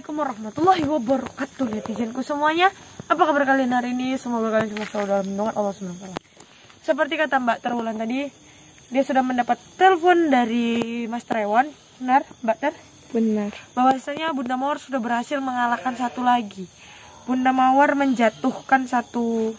Assalamualaikum warahmatullahi wabarakatuh netizenku semuanya. Apa kabar kalian hari ini? Semoga kalian semua selalu dalam lindungan Allah SWT. Seperti kata Mbak Terwulan tadi, dia sudah mendapat telepon dari Mas Trewan. Benar Mbak Ter? Benar. Bahwasanya Bunda Mawar sudah berhasil mengalahkan satu lagi. Bunda Mawar menjatuhkan satu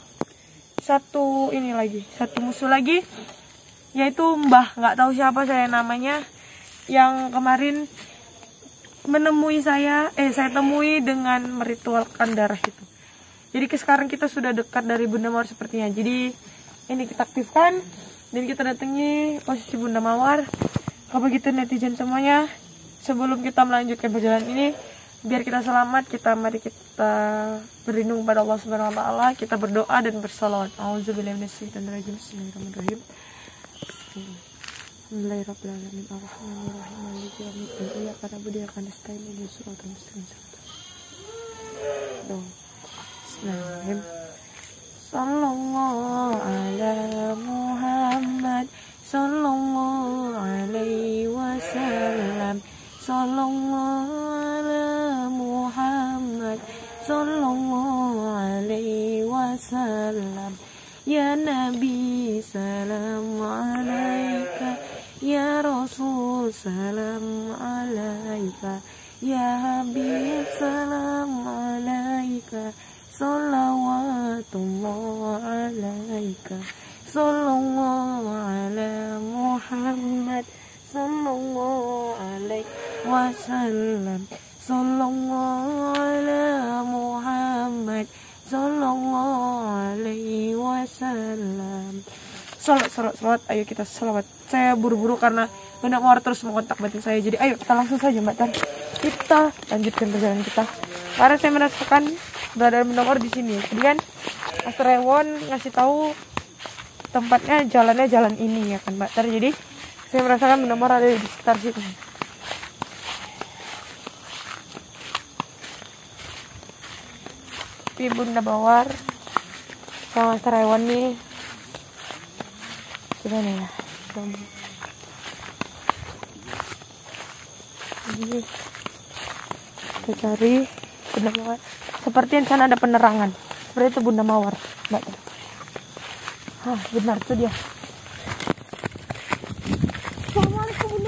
musuh lagi, yaitu Mbah, nggak tahu siapa saya namanya, yang kemarin menemui saya temui dengan meritualkan darah itu. Jadi sekarang kita sudah dekat dari Bunda Mawar sepertinya. Jadi ini kita aktifkan dan kita datangi posisi Bunda Mawar. Kalau begitu netizen semuanya, sebelum kita melanjutkan perjalanan ini, biar kita selamat, mari kita berlindung pada Allah Subhanahu wa taala, kita berdoa dan bersalawat. Auzubillahi minasyaitonirrajim. Bismillahirrahmanirrahim. Bismillahirrahmanirrahim. Ar-Rahmanir-Rahim. Maliki yaumiddin. Iyyaka na'budu wa iyyaka nasta'in. Ihdinas siratal mustaqim. Bismillahirrahmanirrahim. Sallallahu ala Muhammad sallallahu alaihi wasallam. Sallallahu ala Muhammad sallallahu alaihi wasallam. Ya Nabi salam alaika, ya Rasul salam alaika, ya Habib salam alaika, salawatullah alaika, sallallahu ala Muhammad sallallahu alaihi wasallam, sallallahu ala Muhammad sallallahu alaihi wasallam. Salat, ayo kita salawat. Saya buru-buru karena Bunda Mawar terus mengontak batin saya. Jadi ayo kita langsung saja Mbak Tan. Kita lanjutkan perjalanan kita. Karena saya merasakan berada Bunda Mawar di sini. Kemudian Mas Rewon ngasih tahu tempatnya, jalannya jalan ini ya kan Mbak Tan. Jadi saya merasakan Bunda Mawar ada di sekitar situ. Tapi Bunda Mawar sama Mas Rewon nih gimana ya? Jadi kita cari Bunda Mawar. Seperti di sana ada penerangan. Seperti itu Bunda Mawar, Mbak. Benar tuh dia. Assalamualaikum Bunda.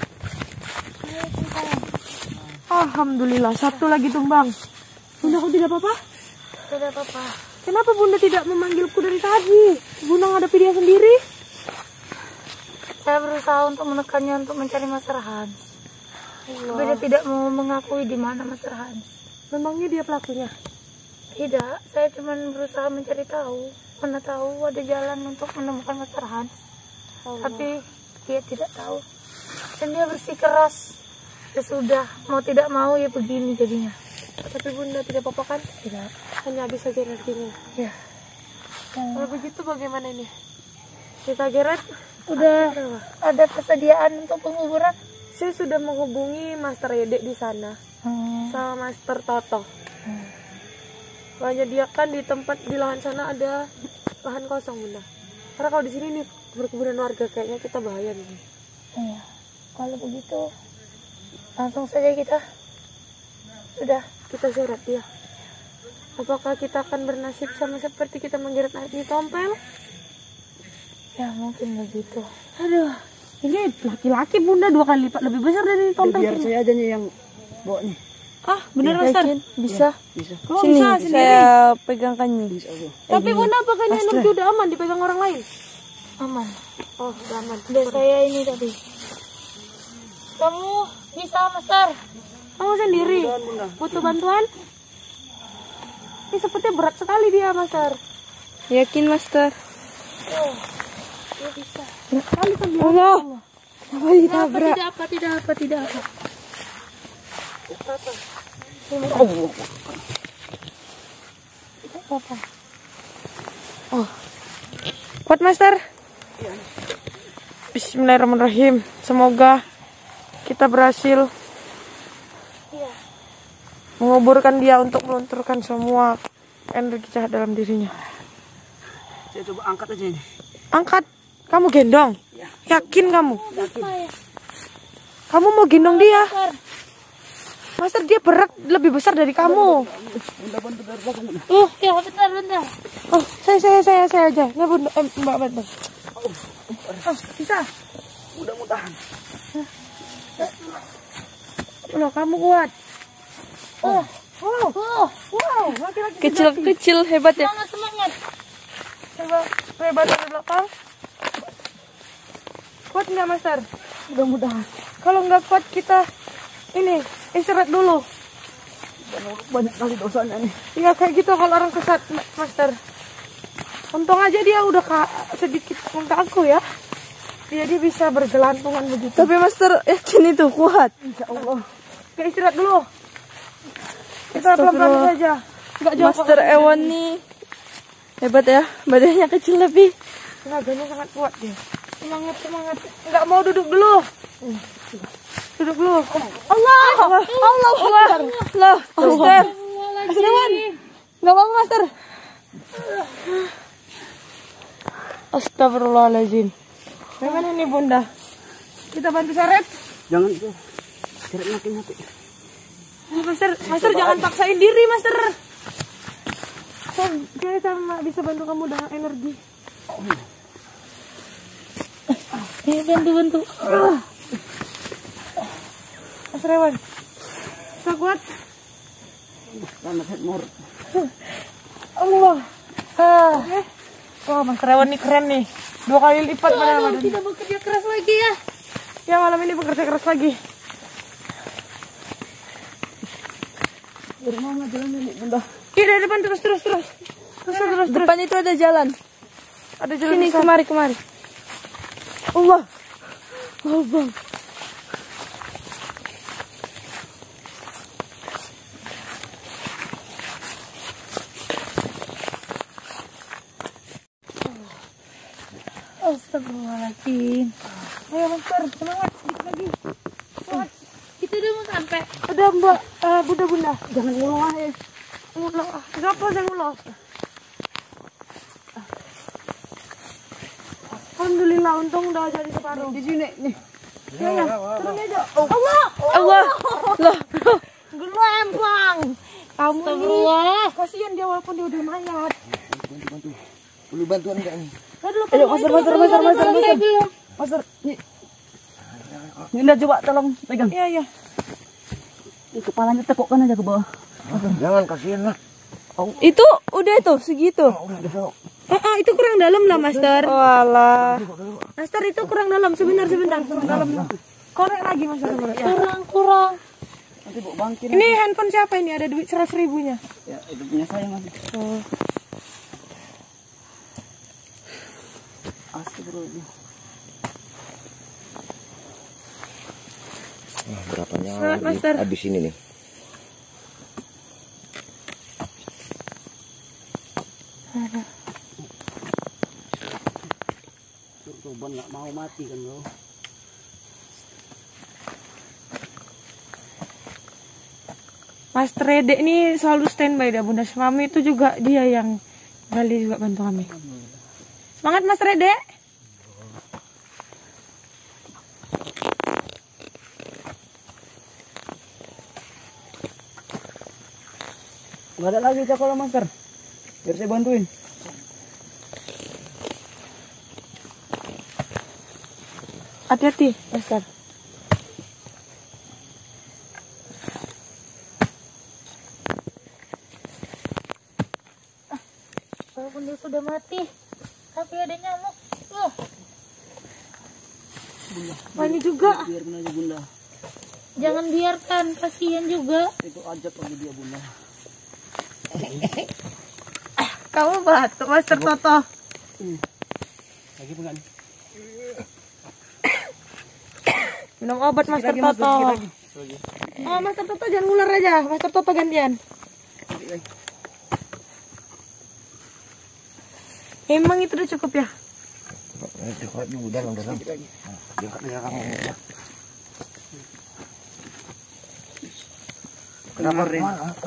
Alhamdulillah, satu lagi tumbang. Bunda, kau tidak apa-apa? Tidak apa-apa. Kenapa Bunda tidak memanggilku dari tadi? Bunda menghadapi dia sendiri. Saya berusaha untuk menekannya untuk mencari Mas Rahans. Tapi dia tidak mau mengakui di mana Mas Rahans. Memangnya dia pelakunya? Tidak, saya cuma berusaha mencari tahu. Mana tahu ada jalan untuk menemukan Mas Rahans. Tapi dia tidak tahu. Dan dia bersikeras. Ya sudah, mau tidak mau ya begini jadinya. Tapi Bunda tidak apa-apa kan? Tidak. Hanya habis saja energinya. Ya. Kalau begitu bagaimana ini? Kita Geret Udah ada persediaan untuk penguburan? Saya sudah menghubungi Master Yede di sana sama Master Toto. Menyediakan di tempat di lahan sana ada lahan kosong Bunda. Karena kalau di sini nih perkebunan warga kayaknya kita bahaya nih. Iya. Kalau begitu langsung saja kita seret dia. Apakah kita akan bernasib sama seperti kita menggeret air di tompel? Ya mungkin begitu. Aduh, ini laki-laki Bunda 2 kali lipat lebih besar dari tompel. Biar saya aja nih yang bawa nih. Benar Master? Bisa. Bisa. Kalau Sini, bisa sendiri. saya pegangkannya. Bisa Allah. Tapi Bunda apakah ini energi udah aman dipegang orang lain? Aman. Oh, udah aman. Dan saya ini tadi. Kamu bisa, Master? Kamu sendiri? Bunda. Butuh bantuan? Ini sepertinya berat sekali dia, Master. Yakin, Master? Oh, dia bisa. Berat sekali kan dia. Allah. Apa ditabrak? Tidak apa. Apa? Oh. Kuat, Master? Bismillahirrahmanirrahim. Semoga kita berhasil menguburkan dia untuk melunturkan semua energi jahat dalam dirinya. Saya coba angkat aja ini. Angkat. Kamu gendong? Yakin kamu? Yakin. Kamu mau gendong dia? Master, dia berat lebih besar dari kamu. Bunda bantu dari belakang Bunda. Ya bentar. Oh, saya aja. Nggak Bunda, Mbak bantu. Oh, bisa. Mudah-mudahan. Loh, kamu kuat. Wow. Laki-laki kecil hebat ya. Semangat. Coba hebat dari belakang. Kuat nggak, Master? Mudah-mudahan. Kalau nggak kuat kita ini istirahat dulu. Banyak kali dosanya nih. Iya kayak gitu kalau orang kesat, Master. Untung aja dia udah sedikit mengganggu ya. Dia bisa bergelantungan begitu. Tapi Master yakin itu kuat? Insya Allah. Kita istirahat dulu. Kita pelan-pelan saja. Nggak jauh. Master Ewan nih hebat ya, badannya kecil lebih. Tenaganya sangat kuat dia. Semangat. Nggak mau duduk dulu. Duduk dulu. Allah Akbar. Loh, Master. Master Ewan. Nggak apa-apa, Master. Astagfirullahaladzim. Bagaimana nih Bunda? Kita bantu seret. Jangan itu. Seret mati. Master jangan paksain diri, Master. Saya sama bisa bantu kamu dengan energi. Bantu. Mas Rewan, bisa kuat? Selamat Mur. Allah. Wah, Mas Rewan nih keren nih. 2 kali lipat pada badan. Tidak bekerja keras lagi ya. Ya malam ini bekerja keras lagi. Dari mana jalannya nih Bunda? Iya dari depan terus. Depan itu ada jalan. Ada jalan Sini, besar. kemari. Allah. Oh, Bang. Astagfirullahaladzim. Ayo Master, semangat sedikit lagi. Kita udah mau sampai. Udah Mbak, Bunda. Jangan ngulah ya. Ngulah. Kenapa saya ngulah? Alhamdulillah, untung udah jadi separuh. Di sini nih. Ya. Turun aja. Allah. Loh. Gelempang. Kamu ini Astagfirullah. kasihan dia walaupun dia udah mayat. Bantu. Perlu bantuan enggak nih? Ayo, Master. Master, nih. Bunda coba tolong pegang. Iya. Ini kepalanya tekukkan aja ke bawah. Jangan kasihan lah. Itu udah tuh segitu. Itu kurang dalam lah, Master. Walah. Master itu kurang dalam. Sebentar. Dalam. Korek lagi, Master. Ya. Kurang. Nanti bawa bangkit. Ini handphone siapa ini? Ada duit 100.000-nya. Ya, itu punya saya Mas. Oh. Astagfirullahaladzim. Berapa nyawa Selamat, Master. habis ini nih. Coba nggak mau mati kan lo. Mas Rede ini selalu standby dah Bunda. Mami itu juga dia yang gali juga bantu kami. Semangat Mas Rede. Nggak ada lagi cakol Master. Biar saya bantuin. Hati-hati, Master. Walaupun dia sudah mati, tapi ada nyamuk. Wah, ini juga. Biarkan aja Bunda. Jangan biarkan, kasihan juga. Itu ajak lagi dia Bunda. Kamu batuk, Master Toto. Lagi pegang. Minum obat Master Toto. Oh, Master Toto jangan ngular aja. Master Toto gantian. Emang itu udah cukup ya? Dalam. Kenapa Ren?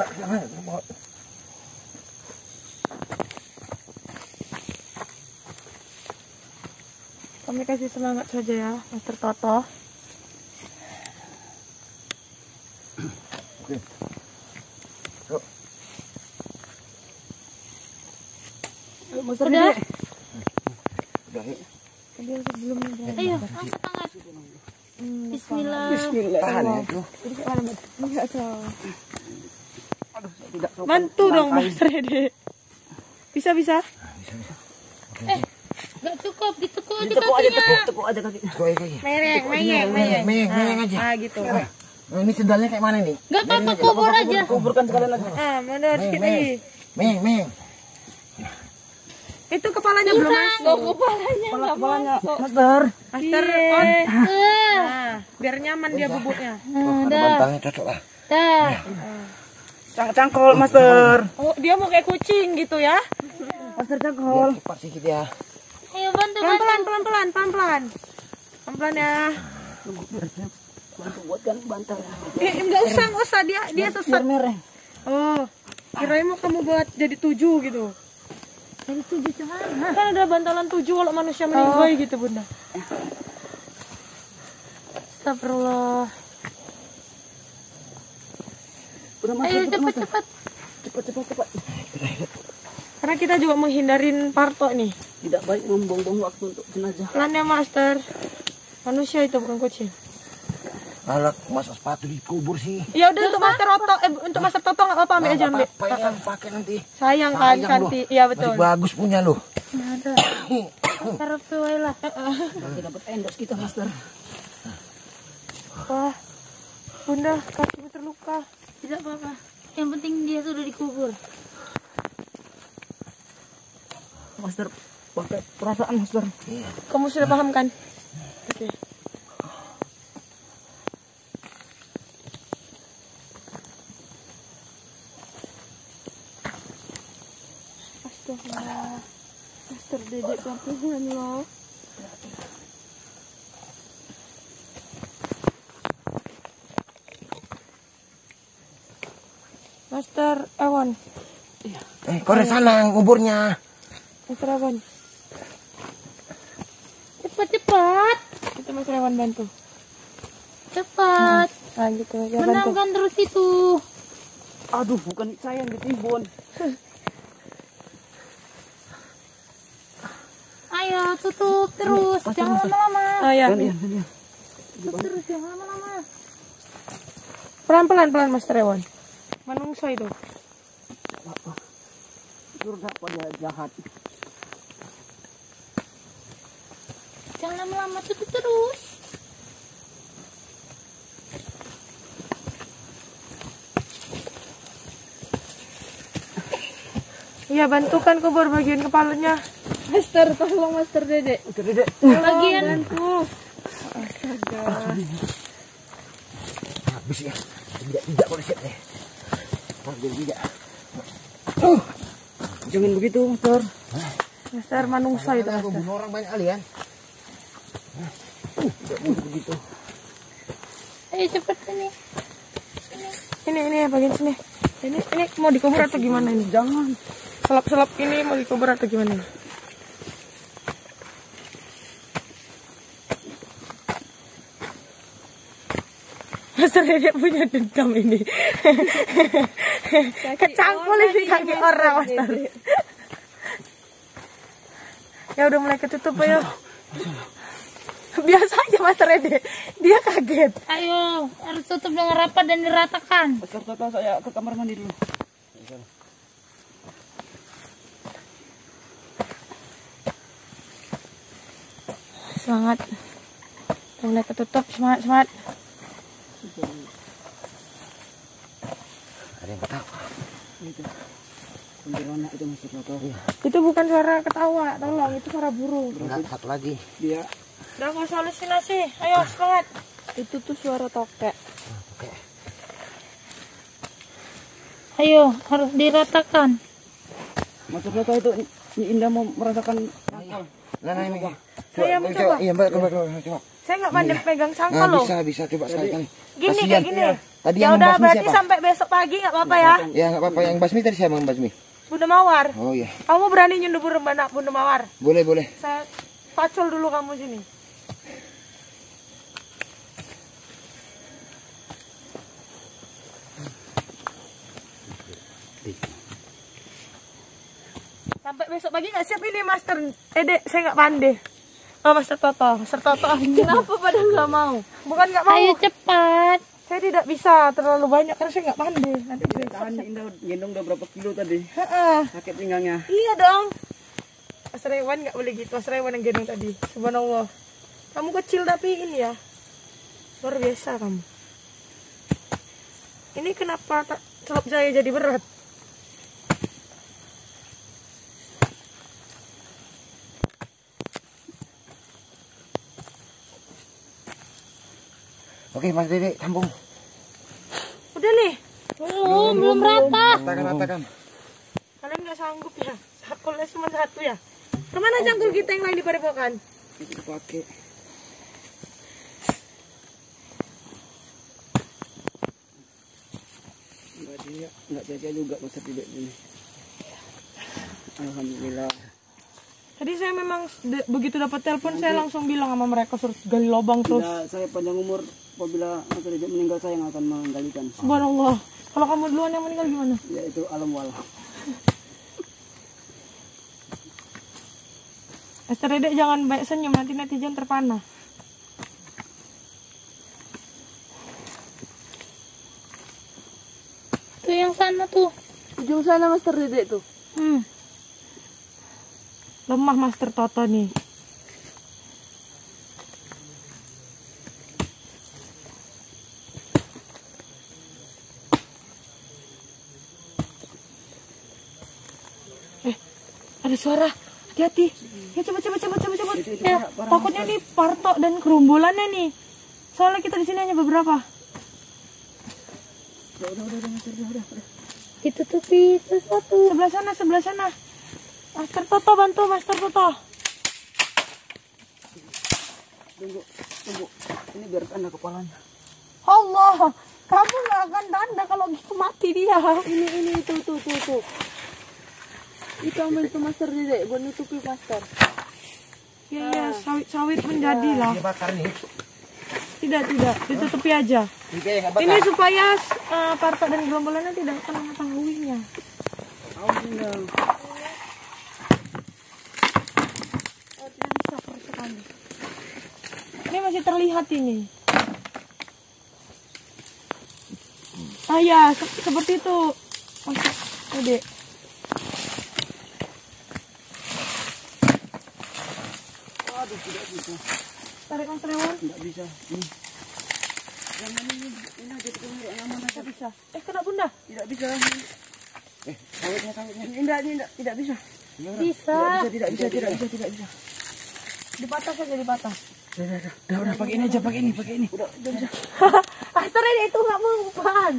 Kami kasih semangat saja ya, Master Toto. Oke Oke. Yuk. Master Udah. Dede. Udah, yuk. Ayo, angkat tangan. Bismillah. Tahan ya, tuh. Bantu dong Mas Rede. Bisa. Gak cukup, ditekuk aja Tekuk aja, kakinya. tekuk aja kaki. Tuh, ayo. Meyeng aja. gitu. Nah, ini sendalnya kayak mana nih? Gak apa-apa, kubur aja. Kuburkan sekalian lagi. Mundur dikit lagi. Meyeng. Itu kepalanya belum masuk. Kepalanya, Master. Master on. Biar nyaman dia bubuknya. Oh, ada bantalnya cocok lah. Dah. Cangkol, Master. Oh, dia mau kayak kucing gitu ya. Master cangkol. Biar cepat sedikit ya. Ayo bantu. Pelan-pelan ya. Bantu buatkan bantal. Enggak usah dia sesat. Merah. Oh, kirain mau kamu buat jadi 7 gitu. Dari 7 cuman. Kan ada bantalan 7 kalau manusia meninggal gitu, Bunda. Astagfirullah. Udah Master, Ayo cepat. cepat. Karena kita juga menghindarin parto nih. Tidak baik membuang-buang waktu untuk jenazah. Pelan ya, Master. Manusia itu bukan kucing. Alat masa sepatu dikubur sih. Ya udah untuk Master Toto, untuk Master Toto enggak apa-apa, ambil aja ambil. Apa yang pakai nanti? Sayang kan Sayang Kanti. loh. Iya betul. Masih bagus punya loh. Ada. Taruh sesuai lah. Nanti dapat endos kita, Master. Wah. Bunda, kakimu terluka. Tidak apa-apa. Yang penting dia sudah dikubur. Master, pakai perasaan, Master. Kamu sudah paham kan? Oke. Astagfirullah. Master Dedek pelan-pelan loh. Master Ewan. Kau dari sana nguburnya. Master Ewan. Cepat. Itu Master Ewan bantu. Cepat. Nah gitu ya bantu. Menangkan terus itu. Aduh, bukan saya yang ditimbun. Ayo tutup terus. Jangan lama-lama. Ah ya. Tutup terus, jangan lama-lama. Pelan-pelan Master Ewan. Manungso itu. Surga pada jahat. Jangan lama-lama, tutup terus. Iya bantukan kubur bagian kepalanya. Master, tolong Master Dedek. Master Dedek. Bagian Bantu. Astaga. Habis ya. Tidak boleh siap deh. Tidak. Jangan begitu, Master. Master manungso itu Aku Master. bunuh orang banyak kali kan. Tidak boleh begitu. ayo cepet ini. Ini bagian sini. Ini mau dikubur atau gimana ini? Jangan. Selap ini mau dikubur atau gimana ini? Master Dedek punya dendam ini. Kecangkul ini kaki orang Master. Ya udah mulai ketutup ayo. Biasa aja Master Dedek. Dia kaget. Ayo, harus tutup dengan rapat dan diratakan. Master Toto, saya ke kamar mandi dulu. Semangat. Mulai ketutup, semangat. Ada yang ketawa. Kuntilanak itu, Master Toto. Itu bukan suara ketawa, tolong itu suara burung. Enggak, satu lagi. Dia Udah nggak usah halusinasi, ayo semangat. Itu tuh suara tokek. Oke. Ayo, harus diratakan. Master Toto itu Nyi Indah mau merasakan cangkol. Nah, ini. Saya mau coba. Iya, coba. Saya nggak pandai pegang cangkol Nah, loh. bisa coba sekali-kali. Gini Kasihan. kayak gini. Tadi Ya yang udah membasmi berarti siapa? sampai besok pagi nggak apa-apa ya. Ya nggak apa-apa, yang basmi tadi siapa yang basmi? Bunda Mawar. Oh iya, Kamu berani nyundubur Bunda Mawar? boleh. Saya pacul dulu kamu sini. Sampai besok pagi nggak siap ini Master Ede, saya nggak pandai. Oh Master Toto, kenapa pada nggak mau? Bukan nggak mau. Ayo cepat. Saya tidak bisa terlalu banyak karena saya nggak pandai. Nanti saya Tahan Indah gendong udah berapa kilo tadi? Heeh. Sakit pinggangnya. Iya dong. Mas Rewan nggak boleh gitu. Mas Rewan yang gendong tadi. Subhanallah. Kamu kecil tapi ini ya luar biasa kamu. Ini kenapa celup saya jadi berat? Oke, Mas Dede, sambung. Udah nih. Belum rata. Ratakan. Kalian nggak sanggup ya? Sakulnya cuma satu ya? Kemana cangkul kita yang lain di padepokan? Itu dipakai. Enggak jaga juga Mas Dede ini. Alhamdulillah. Tadi saya memang begitu dapat telepon saya langsung bilang sama mereka suruh gali lubang terus. Bila saya panjang umur, apabila Mas Dede meninggal saya yang akan menggalikan. Subhanallah. Kalau kamu duluan yang meninggal gimana? Ya itu alam wala. Master Dedek jangan banyak senyum, nanti netizen terpana. Tuh yang sana tuh. Ujung sana Master Dedek tuh. Lemah Master Toto nih. Ada suara. Hati-hati. Ya cepet. Ya, takutnya nih Parto dan kerombolannya nih. Soalnya kita di sini hanya beberapa. Udah. Ditutupi sesuatu. Sebelah sana. Master Toto bantu Master Toto. Tunggu. Ini biar tanda kepalanya. Allah, kamu nggak akan tanda kalau gitu mati dia. Ini tuh. Itu ambil tuh Master Dedek buat nutupi Master. Iya, sawit menjadilah. Ini bakar nih. Tidak, ditutupi aja. Ini supaya Parto dan gerombolannya tidak akan mengetahuinya. Ini masih terlihat ini. Ya, seperti itu. Dede. Aduh, tidak bisa. Tarik Mas Rewan. Tidak bisa. Ini aja kita nggak nyaman aja. Tidak bisa. Kena Bunda. Tidak bisa. Sawitnya. Ini tidak bisa. Bisa. Tidak bisa. Dipatah saja, dipatah. Udah pakai ini aja, pakai ini. Udah bisa. Master Dedek itu nggak mempan.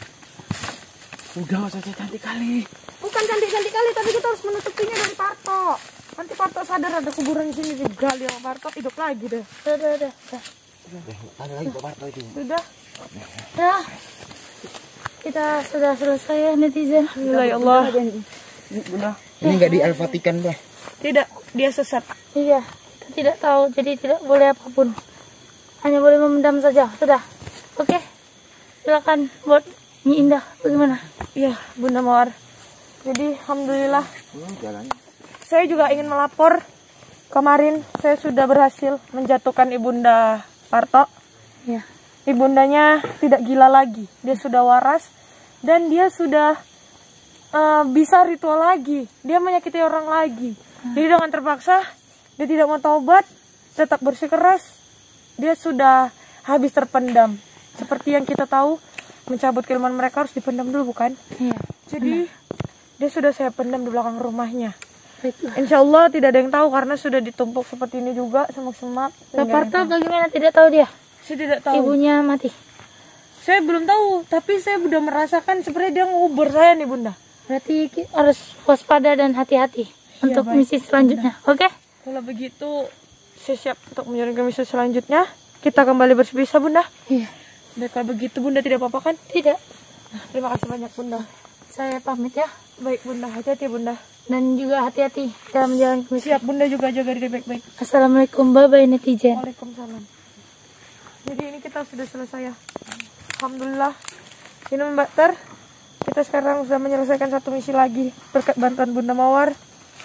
Udah saja cantik kali. Bukan cantik-cantik kali, tapi kita harus menutupinya dari Parto. Nanti Parto sadar ada kuburan di sini digali sama Parto, hidup lagi deh. Udah. Ada lagi Pak Parto itu. Sudah. Ya. Kita sudah selesai ya netizen. Alhamdulillah ya Allah. Bunda. Ini nggak dialfatikan, Bah. Tidak, dia sesat. Iya, kita tidak tahu, jadi tidak boleh apapun. Hanya boleh memendam saja. Sudah. Oke. Silakan buat Nyi Indah. Bagaimana? Iya, Bunda Mawar. Jadi alhamdulillah. Jalan. Saya juga ingin melapor. Kemarin saya sudah berhasil menjatuhkan Ibunda Parto. Ya. Ibundanya tidak gila lagi. Dia sudah waras dan dia sudah bisa ritual lagi. Dia menyakiti orang lagi. Jadi dengan terpaksa dia tidak mau taubat, tetap bersikeras. Dia sudah habis terpendam. Seperti yang kita tahu, mencabut keilmuan mereka harus dipendam dulu, bukan? Iya. Jadi dia sudah saya pendam di belakang rumahnya. Baiklah. Insya Allah tidak ada yang tahu karena sudah ditumpuk seperti ini juga, semak-semak. Pak Parto bagaimana, tidak tahu dia? Saya tidak tahu. Ibunya mati. Saya belum tahu, tapi saya sudah merasakan sebenarnya dia ngubur saya nih Bunda. Berarti harus waspada dan hati-hati untuk baik. misi selanjutnya. Oke? Kalau begitu, saya siap untuk menjalankan misi selanjutnya. Kita kembali berpisah Bunda. Iya. Baik, kalau begitu Bunda tidak apa-apa kan? Tidak. Terima kasih banyak Bunda. Saya pamit ya. Baik Bunda, hati-hati Bunda. Dan juga hati-hati dalam menjalankan misi. Siap Bunda juga jaga diri baik-baik. Assalamualaikum, bye-bye netizen. Waalaikumsalam. Jadi ini kita sudah selesai ya. Alhamdulillah. Ini Mbak Ter, kita sekarang sudah menyelesaikan satu misi lagi berkat bantuan Bunda Mawar.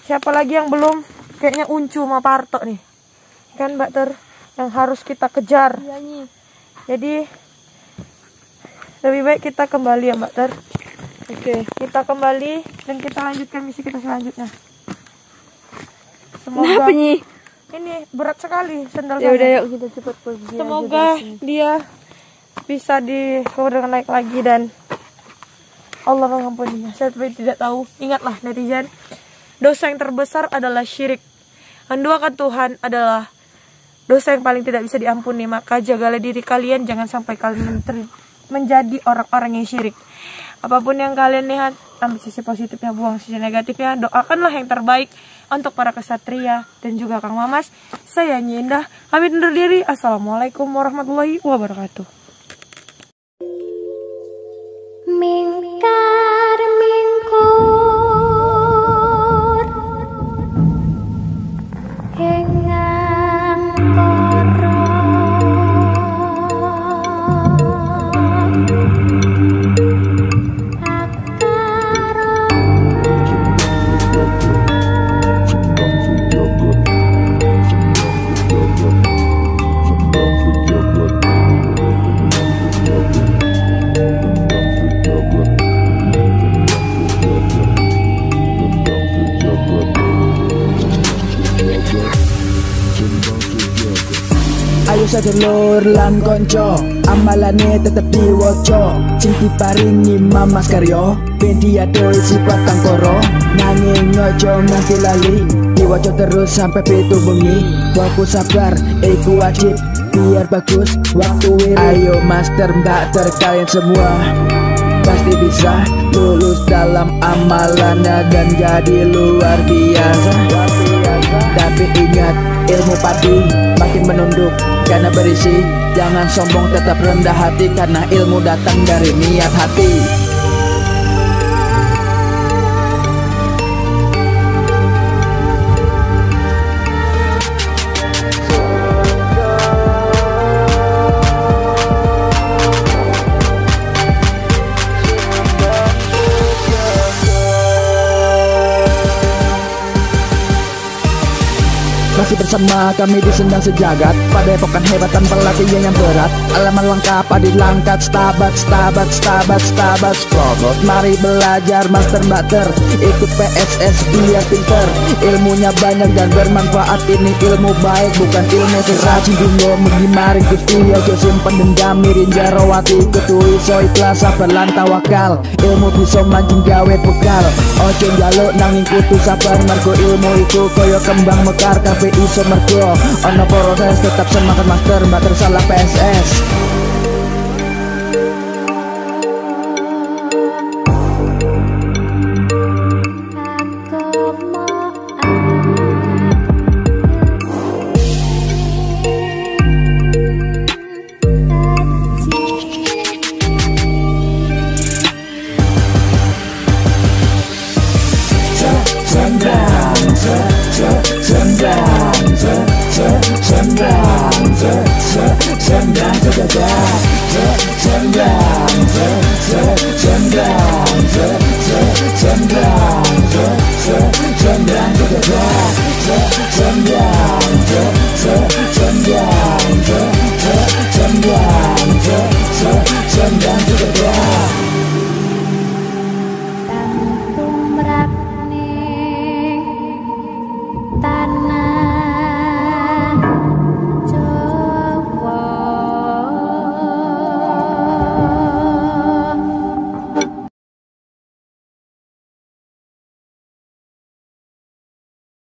Siapa lagi yang belum? Kayaknya Uncu sama Parto nih. Kan Mbak Ter, yang harus kita kejar. Jadi lebih baik kita kembali ya Mbak Ter. Oke, kita kembali dan kita lanjutkan misi kita selanjutnya. Semoga ini berat sekali sendal Ya saya. udah yuk kita cepat pergi. Semoga dia bisa dengan naik lagi dan Allah mengampuninya. Saya tidak tahu. Ingatlah netizen, dosa yang terbesar adalah syirik. Menduakan Tuhan adalah dosa yang paling tidak bisa diampuni. Maka jagalah diri kalian, jangan sampai kalian menjadi orang-orang yang syirik. Apapun yang kalian lihat, ambil sisi positifnya, buang sisi negatifnya. Doakanlah yang terbaik untuk para kesatria dan juga Kang Mamas. Saya Nyi Indah, pamit undur diri. Assalamualaikum warahmatullahi wabarakatuh. Mingkar mingkur hengang koro Ayo sedulur lan konco, amalane tetep diwoco. Cinti paringi mamas karyo, bendi adoy sifat kangkoro. Nanging ngojo nganti lali, diwoco terus sampai pitu bengi. Fokus sabar, iku wajib, biar bagus waktu wiri. Ayo master mbak ter kalian semua pasti bisa lulus dalam amalannya dan jadi luar biasa. Tapi ingat, ilmu padi makin menunduk karena berisi. Jangan sombong, tetap rendah hati karena ilmu datang dari niat hati. Masih bersama kami di Sendang Sejagat, pada epokan hebat tanpa latihan yang berat. Alaman lengkap adil langkat, stabat, stabat, stabat, stabat, strobot. Mari belajar master mater, ikut PSS biar pinter. Ilmunya banyak dan bermanfaat, ini ilmu baik bukan ilmu seracun. Dungo mengimarin kusti, ojo simpen dendam mirin jarawati. Ketui so ikhlas sabar lan tawakal, ilmu bisa mancing gawe bekal. Ojo jaluk nanging kutu sabar, margo ilmu iku koyo kembang mekar. Kafe iso mergo ono proses, tetap semangat master, mater salah PSS. Sendang